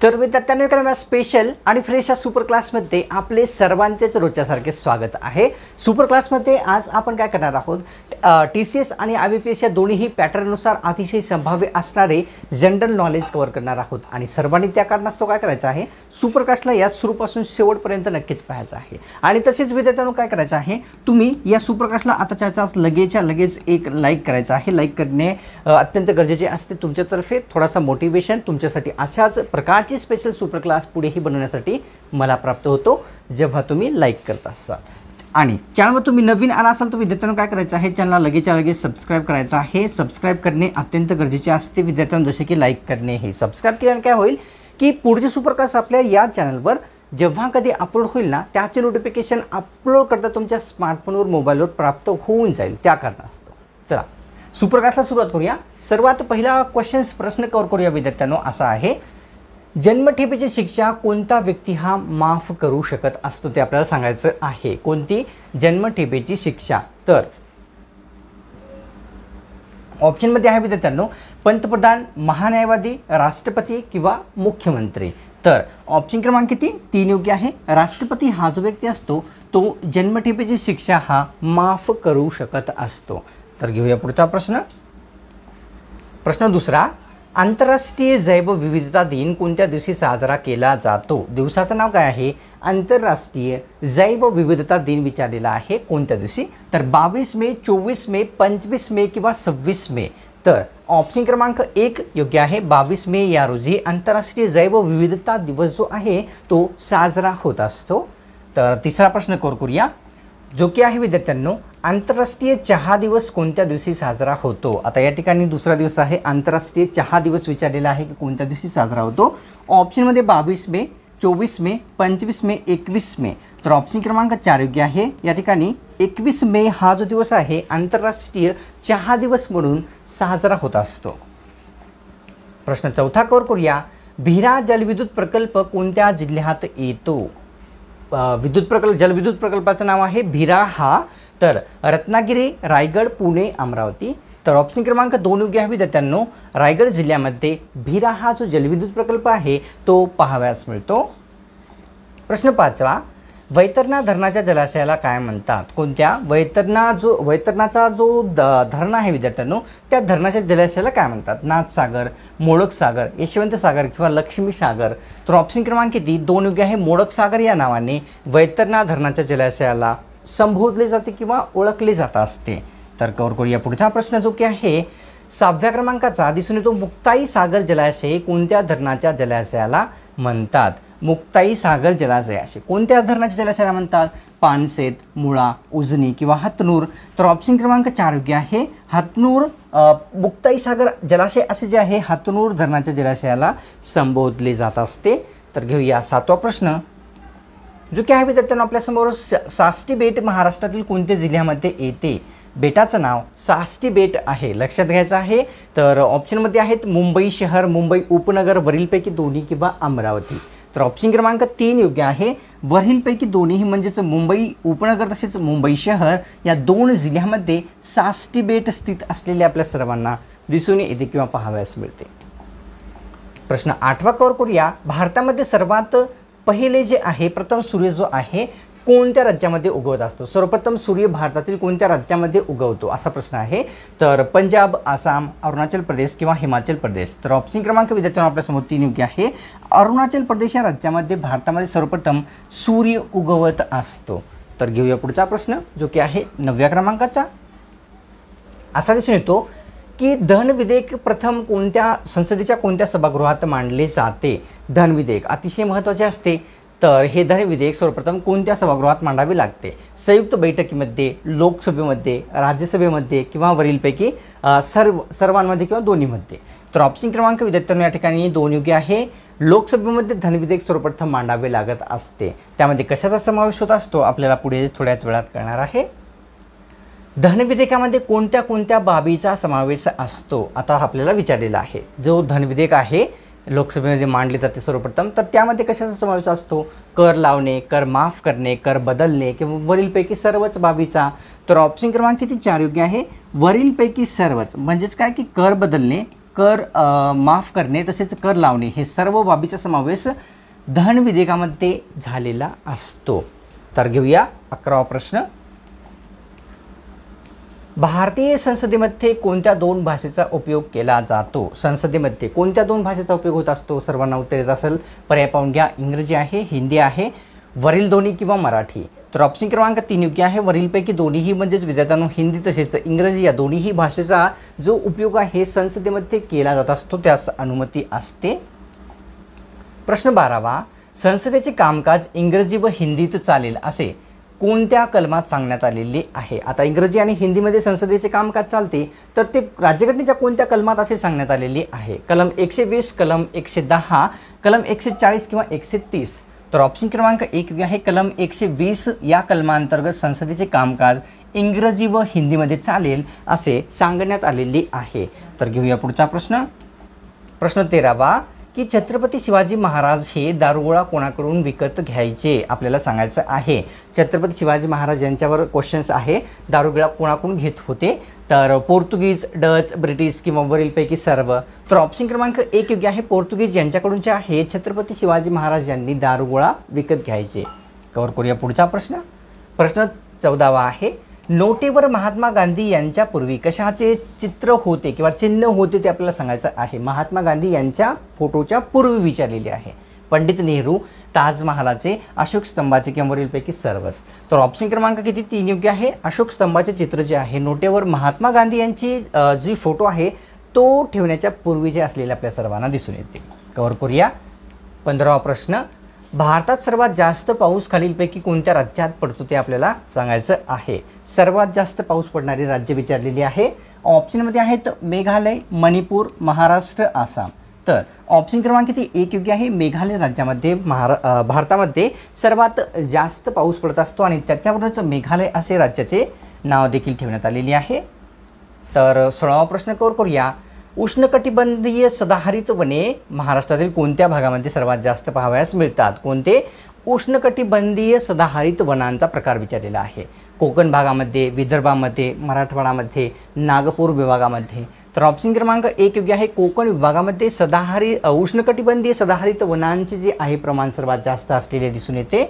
तर विद्यार्थ्यांनो इकडे स्पेशल आणि फ्रेश या सुपर क्लासमध्ये आपले सर्वांचेच रोजच्यासारखे स्वागत आहे। सुपर क्लासमध्ये आज आपण काय करणार आहोत, TCS आणि IBPS या दोन्ही पॅटर्ननुसार अतिशय संभाव्य असणारे जनरल नॉलेज कव्हर करणार आहोत आणि सर्वांनी त्या कारणास्तव काय करायचं आहे, सुपर क्लासला या सुरूपासून शेवटपर्यंत नक्कीच पाहायचं आहे। आणि तसेच विद्यार्थ्यांनो काय करायचं आहे, तुम्ही या सुपर क्लासला आताच्या लगेच एक लाईक करायचं आहे। लाईक करणे अत्यंत गरजेचे असते। तुमच्यातर्फे थोडासा मोटिवेशन तुमच्यासाठी अशाच प्रकारची स्पेशल सुपर क्लास पुढेही बनवण्यासाठी मला प्राप्त होतो जेव्हा तुम्ही लाईक करत असाल। आणि चॅनलवर तुम्ही नवीन आला असाल तर विद्यार्थ्यांना काय करायचं आहे, चॅनलला लगेच सबस्क्राइब करायचं आहे। सबस्क्राइब करणे अत्यंत गरजेचे असते विद्यार्थ्यांना, जसे की लाईक करणे। हे सबस्क्राइब केल्याने काय होईल की पुढचे सुपर क्लास आपल्या या चॅनलवर जेव्हा कधी अपलोड होईल ना, त्याचे नोटिफिकेशन अपलोड करता तुमच्या स्मार्टफोनवर मोबाईलवर प्राप्त होऊन जाईल। त्या कारणास्तव चला सुपर क्लासला सुरुवात करूया। सर्वात पहिला प्रश्न कव्हर करूया विद्यार्थ्यांनो, असा आहे, जन्मठेपेची शिक्षा कोणता व्यक्ती हा माफ करू शकत असतो ते आपल्याला सांगायचं आहे। कोणती जन्मठेपेची शिक्षा? तर ऑप्शनमध्ये आहे विद्यार्थ्यांनो, पंतप्रधान, महान्यायवादी, राष्ट्रपती किंवा मुख्यमंत्री। तर ऑप्शन क्रमांक किती? 3 योग्य आहे। राष्ट्रपती हा जो व्यक्ती असतो तो जन्मठेपेची शिक्षा हा माफ करू शकत असतो। तर घेऊया पुढचा प्रश्न दुसरा, आंतरराष्ट्रीय जैवविविधता दिन कोणत्या दिवशी साजरा केला जातो? दिवसाचं नाव काय आहे? आंतरराष्ट्रीय जैवविविधता दिन विचारलेला आहे। कोणत्या दिवशी? तर 22 मे, 24 मे, 25 मे किंवा 26 मे। तर ऑप्शन क्रमांक 1 योग्य आहे। 22 मे या रोजी आंतरराष्ट्रीय जैवविविधता दिवस जो आहे तो साजरा होत असतो। तर तिसरा प्रश्न करूया, जो की आहे विद्यार्थ्यांनो, आंतरराष्ट्रीय चहा दिवस कोणत्या दिवशी साजरा होतो? आता या ठिकाणी दुसरा दिवस आहे, आंतरराष्ट्रीय चहा दिवस विचारलेला आहे की कोणत्या दिवशी साजरा होतो? ऑप्शनमध्ये 22 मे, 24 मे, 25 मे, 21 मे। तर ऑप्शन क्रमांक 4 योग्य आहे। या ठिकाणी 21 मे हा जो दिवस आहे आंतरराष्ट्रीय चहा दिवस म्हणून साजरा होत असतो। प्रश्न चौथा करूया, भिरा जलविद्युत प्रकल्प कोणत्या जिल्ह्यात येतो? जलविद्युत प्रकल्पाचं नाव आहे भिरा हा। तर रत्नागिरी, रायगड, पुणे, अमरावती। तर ऑप्शन क्रमांक 2 योग्य आहे विद्यार्थ्यांनो, रायगड जिल्ह्यामध्ये भिरा हा जो जलविद्युत प्रकल्प आहे तो पाहावयास मिळतो। प्रश्न 5वा, वैतरणा धरणाच्या जलाशयाला काय म्हणतात? कोणत्या? वैतरणाचा जो धरण आहे विद्यार्थ्यांनो, त्या धरणाच्या जलाशयाला काय म्हणतात? नाथसागर, मोडक सागर, यशवंत सागर किंवा लक्ष्मी सागर। तर ऑप्शन क्रमांक किती? 2 योग्य आहे। मोडक सागर या नावाने वैतरणा धरणाच्या जलाशयाला संबोधले जाते किंवा ओळखले जात असते। तर कव्हर करूया पुढचा प्रश्न, जो की आहे 6व्या क्रमांकाचा, दिसून येतो, मुक्ताई सागर जलाशय कोणत्या धरणाच्या जलाशयाला म्हणतात? मुक्ताई सागर जलाशयाशी कोणत्या धरणाच्या जलाशयाला म्हणतात? पानसेत, मुळा, उजनी किंवा हतनूर। तर ऑप्शन क्रमांक 4 योग्य आहे। हतनूर, मुक्ताई सागर जलाशय असे जे आहे हतनूर धरणाच्या जलाशयाला संबोधले जात असते। तर घेऊया 7वा प्रश्न, जो की आहे विद्यार्थ्यांना आपल्यासमोर, साष्टी बेट महाराष्ट्रातील कोणत्या जिल्ह्यामध्ये येते? बेटाचं नाव साष्टी बेट आहे, लक्षात घ्यायचं आहे। तर ऑप्शनमध्ये आहेत मुंबई शहर, मुंबई उपनगर, वरीलपैकी दोन्ही किंवा अमरावती। तर ऑप्शन क्रमांक 3 योग्य आहे। वरीलपैकी दोन्ही म्हणजेच मुंबई उपनगर तसेच मुंबई शहर या 2 जिल्ह्यामध्ये साष्टी बेट स्थित असलेले आपल्या सर्वांना दिसून येते किंवा पाहावयास मिळते। प्रश्न 8वा कव्हर करूया, भारतामध्ये सर्वात पहिले जे आहे प्रथम सूर्य जो आहे कोणत्या राज्यामध्ये उगवत असतो? सर्वप्रथम सूर्य भारतातील कोणत्या राज्यामध्ये उगवतो असा प्रश्न आहे। तर पंजाब, आसाम, अरुणाचल प्रदेश किंवा हिमाचल प्रदेश। तर ऑप्शन क्रमांक विद्यार्थ्यांना आपल्यासमोर 3 योग्य आहे। अरुणाचल प्रदेश या राज्यामध्ये भारतामध्ये सर्वप्रथम सूर्य उगवत असतो। तर घेऊया पुढचा प्रश्न, जो की आहे 9व्या क्रमांकाचा, असा दिसून येतो की धन विधेयक प्रथम कोणत्या संसदेच्या कोणत्या सभागृहात मांडले जाते? धन विधेयक अतिशय महत्त्वाचे असते। तर हे धन विधेयक सर्वप्रथम कोणत्या सभागृहात मांडावे लागते? संयुक्त बैठकीमध्ये, लोकसभेमध्ये, राज्यसभेमध्ये किंवा वरीलपैकी सर्वांमध्ये किंवा दोन्हीमध्ये। तर ऑप्शन क्रमांक विद्यार्थ्यांना या ठिकाणी 2 योग्य आहे। लोकसभेमध्ये धन विधेयक सर्वप्रथम मांडावे लागत असते। त्यामध्ये कशाचा समावेश होत असतो आपल्याला पुढे थोड्याच वेळात कळणार आहे। धन विधेयकामध्ये कोणत्या कोणत्या बाबीचा समावेश असतो आता आपल्याला विचारलेला आहे। जो धन विधेयक आहे लोकसभेमध्ये मांडले जाते सर्वप्रथम, तर त्यामध्ये कशाचा समावेश असतो? कर लावणे, कर माफ करणे, कर बदलणे किंवा वरीलपैकी सर्वच बाबीचा। तर ऑप्शन क्रमांक किती? 4 योग्य आहे। वरीलपैकी सर्वच म्हणजेच काय की कर बदलणे, कर माफ करणे तसेच कर लावणे हे सर्व बाबीचा समावेश दहन विधेयकामध्ये झालेला असतो. तर घेऊया 11वा प्रश्न. भारतीय संसदेमध्ये कोणत्या 2 भाषेचा उपयोग केला जातो? संसदेमध्ये कोणत्या 2 भाषेचा उपयोग होत असतो? सर्वांना उत्तर येत असेल. पर्याय पाहून घ्या. इंग्रजी आहे, हिंदी आहे, वरील दोन्ही किंवा मराठी. तर ऑप्शन क्रमांक 3 योग्य आहे. वरीलपैकी दोन्हीही म्हणजेच विद्यार्थ्यांनो हिंदी तसेच इंग्रजी या दोन्हीही भाषेचा जो उपयोग आहे संसदेमध्ये केला जात असतो त्यास अनुमती असते. प्रश्न 12वा. संसदेचे कामकाज इंग्रजी व हिंदीत चालेल असे कोणत्या कलमात सांगण्यात आलेले आहे? आता इंग्रजी आणि हिंदीमध्ये संसदेचे कामकाज चालते तर ते राज्यघटनेच्या कोणत्या कलमात असे सांगण्यात आलेले आहे? कलम 120, कलम 110, कलम 140 किंवा 130. तर ऑप्शन क्रमांक 1 आहे. कलम 120 या कलमांतर्गत संसदेचे कामकाज इंग्रजी व हिंदीमध्ये चालेल असे सांगण्यात आलेले आहे. तर घेऊया पुढचा प्रश्न. प्रश्न 13वा की छत्रपती शिवाजी महाराज हे दारुगोळा कोणाकडून विकत घ्यायचे आपल्याला सांगायचं आहे. छत्रपती शिवाजी महाराज यांच्यावर क्वेश्चन्स आहे. दारुगोळा कोणाकडून घेत होते? तर पोर्तुगीज, डच, ब्रिटिश किंवा वरीलपैकी सर्व. तर ऑप्शन क्रमांक 1 योग्य आहे. पोर्तुगीज यांच्याकडून जे आहे छत्रपती शिवाजी महाराज यांनी दारुगोळा विकत घ्यायचे. कव्हर करूया पुढचा प्रश्न. प्रश्न 14वा आहे. नोटेवर महात्मा गांधी यांच्यापूर्वी कशाचे चित्र होते किंवा चिन्ह होते ते आपल्याला सांगायचं आहे. महात्मा गांधी यांच्या फोटोच्या पूर्वी विचारलेले आहे. पंडित नेहरू, ताजमहालाचे, अशोक स्तंभाचे किंवा वरीलपैकी सर्वच. तर ऑप्शन क्रमांक किती 3 योग्य आहे. अशोक स्तंभाचे चित्र जे आहे नोटेवर महात्मा गांधी यांची जी फोटो आहे तो ठेवण्याच्या पूर्वी जे असलेले आपल्या सर्वांना दिसून येते. कव्हर करूया. 15वा प्रश्न. भारतात सर्वात जास्त पाऊस खालीलपैकी कोणत्या राज्यात पडतो ते आपल्याला सांगायचं आहे. सर्वात जास्त पाऊस पडणारी राज्य विचारलेली आहे. ऑप्शनमध्ये आहेत मेघालय, मणिपूर, महाराष्ट्र, आसाम. तर ऑप्शन क्रमांक 1 योग्य आहे. मेघालय राज्यामध्ये भारतामध्ये सर्वात जास्त पाऊस पडत असतो आणि त्याच्यावरच मेघालय असे राज्याचे नाव देखील ठेवण्यात आलेले आहे. तर 16वा प्रश्न कव्हर करूया. उष्णकटिबंधीय सदाहरित वने महाराष्ट्रातील कोणत्या भागामध्ये सर्वात जास्त पाहावयास मिळतात? कोणते उष्णकटिबंधीय सदाहरित वनांचा प्रकार विचारलेला आहे. कोकण भागामध्ये, विदर्भामध्ये, मराठवाड्यामध्ये, नागपूर विभागामध्ये. तर ऑप्शन क्रमांक 1 योग्य आहे. कोकण विभागामध्ये उष्णकटिबंधीय सदाहरित वनांचे जे आहे प्रमाण सर्वात जास्त असलेले दिसून येते.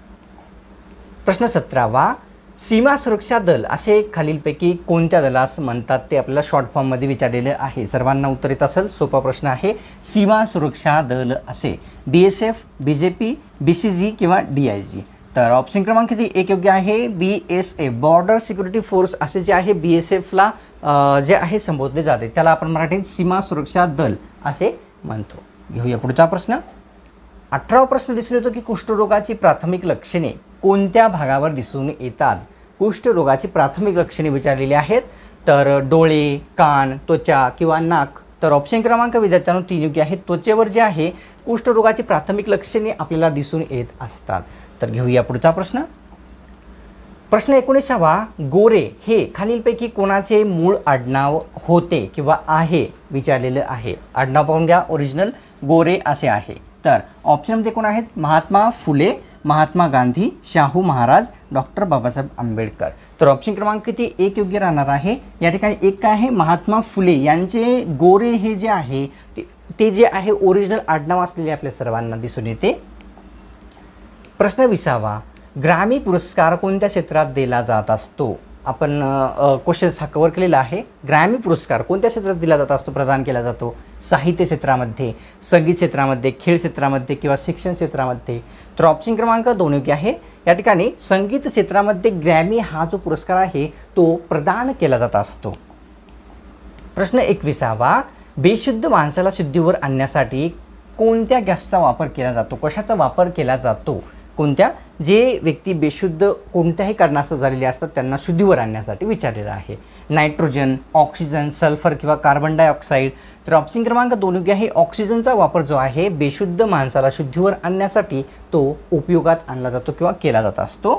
प्रश्न 17वा. सीमा सुरक्षा दल असे खालीलपैकी कोणत्या दलास म्हणतात ते आपल्याला शॉर्ट फॉर्ममध्ये विचारलेलं आहे. सर्वांना उत्तर येत असेल. सोपा प्रश्न आहे. सीमा सुरक्षा दल असे BSF, BJP, BCG किंवा DIG. तर ऑप्शन क्रमांक 1 योग्य आहे. BSF बॉर्डर सिक्युरिटी फोर्स असे जे आहे BSFला जे आहे संबोधले जाते त्याला आपण मराठीत सीमा सुरक्षा दल असे म्हणतो. घेऊया पुढचा प्रश्न. 18वा प्रश्न दिसून येतो की कुष्ठरोगाची प्राथमिक लक्षणे कोणत्या भागावर दिसून येतात? कुष्ठरोगाची प्राथमिक लक्षणे विचारलेली आहेत. तर डोळे, कान, त्वचा किंवा नाक. तर ऑप्शन क्रमांक विद्यार्थ्यांनो 3 योग्य आहे. त्वचेवर जे आहे कुष्ठरोगाची प्राथमिक लक्षणे आपल्याला दिसून येत असतात. तर घेऊया पुढचा प्रश्न. प्रश्न 19वा. गोरे हे खालीलपैकी कोणाचे मूळ आडनाव होते किंवा आहे विचारलेलं आहे. आडनाव पाहून घ्या. ओरिजिनल गोरे असे आहे. तर ऑप्शनमध्ये कोण आहेत? महात्मा फुले, महात्मा गांधी, शाहू महाराज, डॉक्टर बाबासाहेब आंबेडकर. तर ऑप्शन क्रमांक किती 1 योग्य राहणार आहे. या ठिकाणी 1 काय आहे? महात्मा फुले यांचे गोरे हे जे आहे ते जे आहे ओरिजिनल आडनाव असलेले आपल्या सर्वांना दिसून येते. प्रश्न 20वा. ग्रॅमी पुरस्कार कोणत्या क्षेत्रात दिला जात असतो? आपण क्वेश्चन्स हा कव्हर केलेला आहे. ग्रॅमी पुरस्कार कोणत्या क्षेत्रात दिला जात असतो? प्रदान केला जातो साहित्य क्षेत्रामध्ये, संगीत क्षेत्रामध्ये, खेळ क्षेत्रामध्ये किंवा शिक्षण क्षेत्रामध्ये. तर ऑप्शन क्रमांक 2 योग्य आहे. या ठिकाणी संगीत क्षेत्रामध्ये ग्रॅमी हा जो पुरस्कार आहे तो प्रदान केला जात असतो. प्रश्न 21वा. बेशुद्ध माणसाला शुद्धीवर आणण्यासाठी कोणत्या गॅसचा वापर केला जातो? कशाचा वापर केला जातो? कोणत्या? जे व्यक्ती बेशुद्ध कोणत्याही कारणास्तव झालेले असतात त्यांना शुद्धीवर आणण्यासाठी विचारलेलं आहे. नायट्रोजन, ऑक्सिजन, सल्फर किंवा कार्बन डायऑक्साईड. तर ऑप्शन क्रमांक 2 योग्य आहे. ऑक्सिजनचा वापर जो आहे बेशुद्ध माणसाला शुद्धीवर आणण्यासाठी तो उपयोगात आणला जातो किंवा केला जात असतो.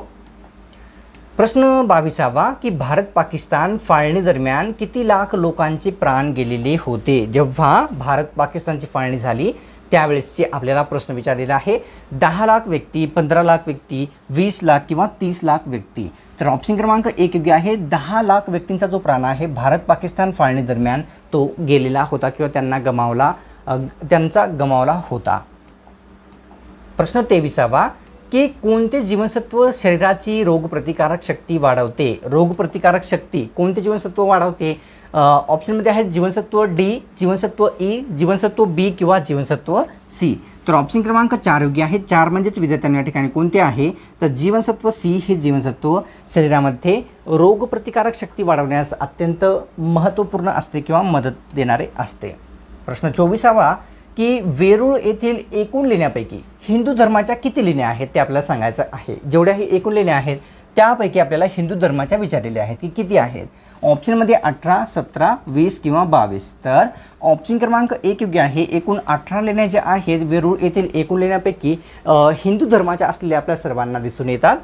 प्रश्न 22वा की भारत पाकिस्तान फाळणी दरम्यान किती लाख लोकांचे प्राण गेलेले होते? जेव्हा भारत पाकिस्तानची फाळणी झाली त्यावेळेसचे आपल्याला प्रश्न विचारलेला आहे. 10 लाख व्यक्ती, 15 लाख व्यक्ती, 20 लाख किंवा 30 लाख व्यक्ती. तर ऑप्शन क्रमांक 1 योग्य आहे. 10 लाख व्यक्तींचा जो प्राण आहे भारत पाकिस्तान फाळणी दरम्यान तो गेलेला होता किंवा त्यांचा गमावला होता. प्रश्न 23वा की कोणते जीवनसत्व शरीराची रोगप्रतिकारक शक्ती वाढवते? रोगप्रतिकारक शक्ती कोणते जीवनसत्व वाढवते? ऑप्शनमध्ये आहेत जीवनसत्व डी, जीवनसत्व ई, जीवनसत्व बी किंवा जीवनसत्व सी. तर ऑप्शन क्रमांक 4 योग्य आहे. 4 म्हणजेच विद्यार्थ्यांनी या ठिकाणी कोणते आहे तर जीवनसत्व सी हे जीवनसत्व शरीरामध्ये रोगप्रतिकारक शक्ती वाढवण्यास अत्यंत महत्त्वपूर्ण असते किंवा मदत देणारे असते. प्रश्न 24वा की वेरूळ येथील एकूण लेण्यांपैकी हिंदू धर्माच्या किती लेण्या आहेत ते आपल्याला सांगायचं आहे. जेवढ्याही एकूण लेण्या आहेत त्यापैकी आपल्याला हिंदू धर्माच्या विचारलेल्या आहेत की किती आहेत. ऑप्शनमध्ये 18, 17, 20 किंवा 22. तर ऑप्शन क्रमांक 1 योग्य आहे. एकूण 18 लेण्या ज्या आहेत वेरूळ येथील एकूण लेण्यापैकी हिंदू धर्माच्या असलेल्या आपल्या सर्वांना दिसून येतात.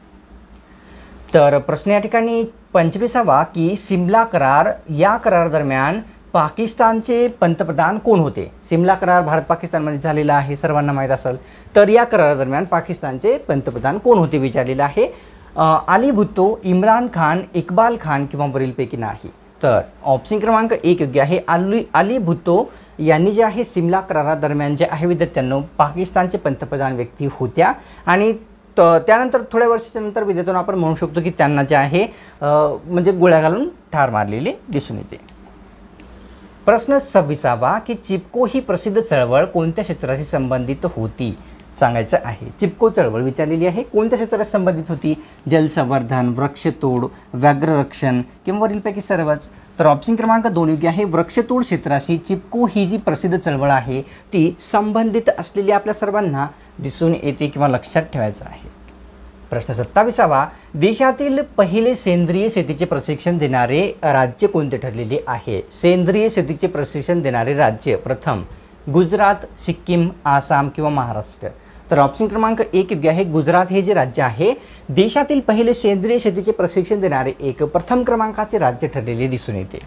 तर प्रश्न या ठिकाणी 25वा की सिमला करार या करारादरम्यान पाकिस्तानचे पंतप्रधान कोण होते? सिमला करार भारत पाकिस्तानमध्ये झालेला आहे, सर्वांना माहीत असेल. तर या करारादरम्यान पाकिस्तानचे पंतप्रधान कोण होते विचारलेलं आहे. अली भुत्तो, इम्रान खान, इक्बाल खान किंवा वरीलपैकी नाही. तर ऑप्शन क्रमांक 1 योग्य आहे. अली भुत्तो यांनी जे आहे सिमला करारादरम्यान जे आहे विद्यार्थ्यांनो पाकिस्तानचे पंतप्रधान व्यक्ती होत्या आणि त्यानंतर थोड्या वर्षाच्या नंतर विद्यार्थ्यांना आपण म्हणू शकतो की त्यांना जे आहे म्हणजे गोळ्या घालून ठार मारलेले दिसून येते. प्रश्न 26वा की चिपको ही प्रसिद्ध चळवळ कोणत्या क्षेत्राशी संबंधित होती सांगायचं आहे. चिपको चळवळ विचारलेली आहे. कोणत्या क्षेत्राशी संबंधित होती? जलसंवर्धन, वृक्षतोड, व्याघ्ररक्षण किंवा वरीलपैकी सर्वच. तर ऑप्शन क्रमांक 2 योग्य आहे. वृक्षतोड क्षेत्राशी चिपको ही जी प्रसिद्ध चळवळ आहे ती संबंधित असलेली आपल्या सर्वांना दिसून येते किंवा लक्षात ठेवायचं आहे. प्रश्न 27वा देशातील पहिले सेंद्रिय शेतीचे प्रशिक्षण देणारे राज्य कोणते ठरलेले आहे? सेंद्रिय शेतीचे प्रशिक्षण देणारे राज्य प्रथम गुजरात, सिक्कीम, आसाम किंवा महाराष्ट्र. तर ऑप्शन क्रमांक 1 योग्य आहे. गुजरात हे जे राज्य आहे देशातील पहिले सेंद्रिय शेतीचे प्रशिक्षण देणारे एक प्रथम क्रमांकाचे राज्य ठरलेले दिसून येते.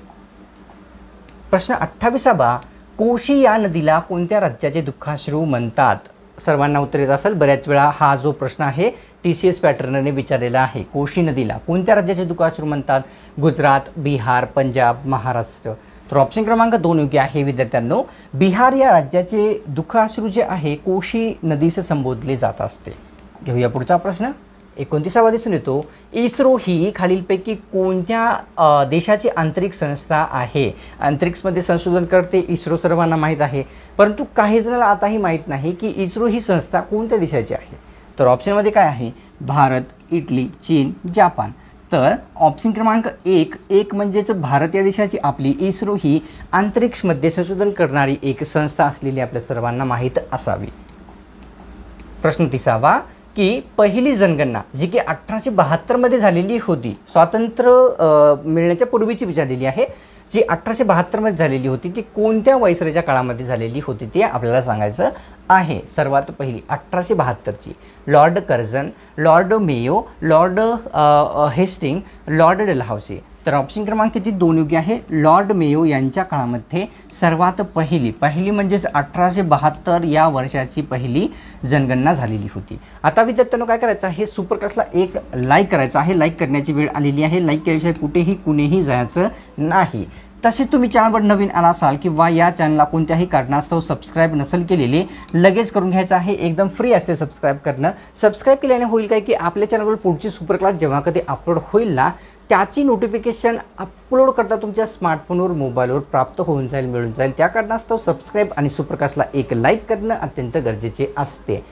प्रश्न 28वा कोशी या नदीला कोणत्या राज्याचे दुःखाश्रू म्हणतात? सर्वांना उत्तर येत असेल. बऱ्याच वेळा हा जो प्रश्न आहे TCS पॅटर्नने विचारलेला आहे. कोशी नदीला कोणत्या राज्याचे दुःखाश्रू म्हणतात? गुजरात, बिहार, पंजाब, महाराष्ट्र. तर ऑप्शन क्रमांक 2 योग्य आहे विद्यार्थ्यांनो. बिहार या राज्याचे दुःखाश्रू जे आहे कोशी नदीसे संबोधले जात असते. घेऊया पुढचा प्रश्न 29वा दिसून येतो. इस्रो ही खालीलपैकी कोणत्या देशाची आंतरिक संस्था आहे? अंतरिक्षमध्ये संशोधन करते इस्रो, सर्वांना माहीत आहे. परंतु काही जणांना आताही माहीत नाही की इस्रो ही संस्था कोणत्या देशाची आहे. तर ऑप्शनमध्ये काय आहे? भारत, इटली, चीन, जापान. तर ऑप्शन क्रमांक 1 म्हणजेच भारत या देशाची आपली इस्रो ही अंतरिक्षमध्ये संशोधन करणारी एक संस्था असलेली आपल्या सर्वांना माहीत असावी. प्रश्न 30वा की पहिली जनगणना जी की 1872 झालेली होती, स्वातंत्र्य मिळण्याच्या पूर्वीची विचारलेली आहे, जी 1872 झालेली होती ती कोणत्या वायसरायच्या काळामध्ये झालेली होती ते आपल्याला सांगायचं आहे. सर्वात पहिली 1872ची Lord Curzon, Lord Mayo, Lord Hasting, Lord Dalhousie. तर ऑप्शन क्रमांक 2 योग्य आहे. लॉर्ड मेयो यांच्या काळामध्ये सर्वात पहिली म्हणजेच 1872 या वर्षाची पहिली जनगणना झालेली होती. आता विद्यार्थ्यांनो काय करायचं आहे? सुपरक्लासला एक लाईक करायचं आहे. लाईक करण्याची वेळ आलेली आहे. लाईक केल्याशिवाय कुणेही जायचं नाही. तसेच तुम्ही चॅनलवर नवीन आला असाल किंवा या चॅनलला कोणत्याही कारणास्तव सबस्क्राईब नसेल केलेले लगेच करून घ्यायचं आहे. एकदम फ्री असते सबस्क्राईब करणं. सबस्क्राईब केल्याने होईल काय की आपल्या चॅनलवर पुढची सुपरक्लास जेव्हा कधी अपलोड होईल ना त्याची नोटिफिकेशन अपलोड करता तुमच्या स्मार्टफोनवर, मोबाईलवर प्राप्त होऊन जाईल, मिळून जाईल. त्या कारणास्तव सबस्क्राईब आणि सुपरक्लासला एक लाईक करणं अत्यंत गरजेचे असते.